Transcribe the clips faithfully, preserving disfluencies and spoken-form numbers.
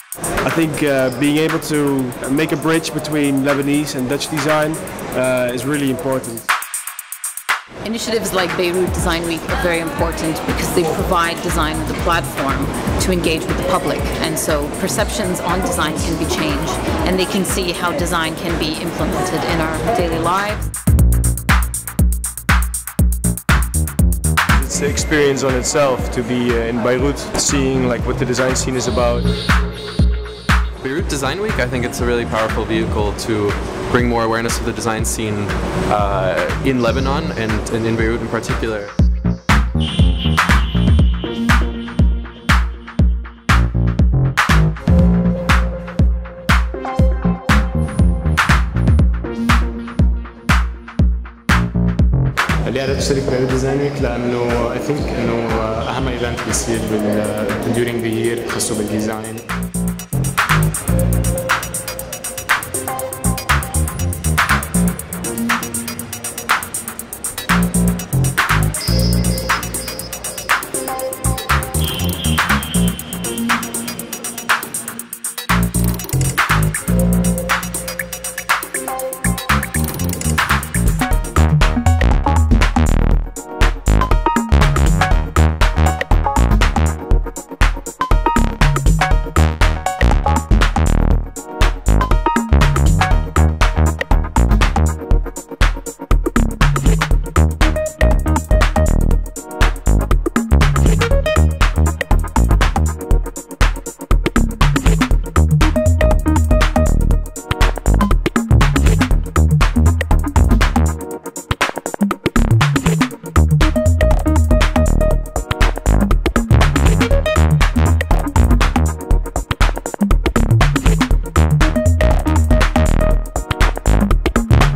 I think uh, being able to make a bridge between Lebanese and Dutch design uh, is really important. Initiatives like Beirut Design Week are very important because they provide design with a platform to engage with the public, and so perceptions on design can be changed and they can see how design can be implemented in our daily lives. It's an experience on itself to be uh, in Beirut, seeing like what the design scene is about. Beirut Design Week, I think it's a really powerful vehicle to bring more awareness of the design scene uh, in Lebanon and, and in Beirut in particular. ليه قررت اشترك ببيروت ديزاين ويك؟ لانه I think انه اهم ايفنت بيصير بال during the year خاصه بالديزاين.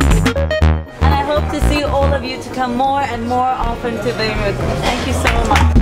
To come more and more often to Beirut. Thank you so much.